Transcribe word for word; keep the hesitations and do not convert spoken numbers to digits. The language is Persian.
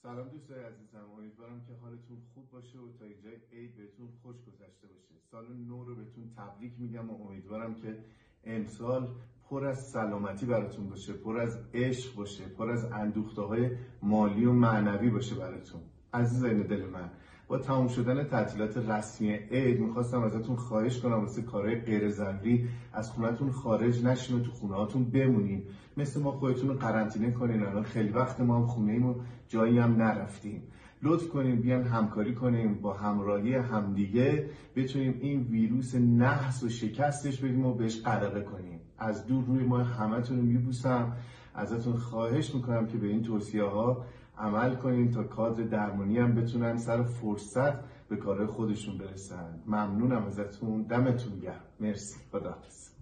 سلام دوستای عزیزم، امیدوارم که حالتون خوب باشه و تا اینجای عید بهتون خوش گذشته باشه. سال نو رو بهتون تبریک میگم و امیدوارم که امسال پر از سلامتی براتون باشه، پر از عشق باشه، پر از اندوخته‌های مالی و معنوی باشه براتون. عزیزان دل من، با تمام شدن تعطیلات رسمی عید میخواستم ازتون خواهش کنم واسه کارهای غیر ضروری از خونه‌تون خارج نشین و تو خونه‌هاتون بمونین. مثل ما خودتون رو قرنطینه کنین. الان خیلی وقت ما هم خونه ایم و جایی هم نرفتیم. لطف کنین بیان همکاری کنیم، با همراهی همدیگه بتونیم این ویروس نحس و شکستش بدیم و بهش غلبه کنیم. از دور روی ما همتون رو میبوسم. ازتون خواهش میکنم که به این توصیه ها عمل کنین تا کادر درمانی هم بتونن سر فرصت به کارهای خودشون برسن. ممنونم ازتون، دمتون گرم. مرسی، خداحافظ.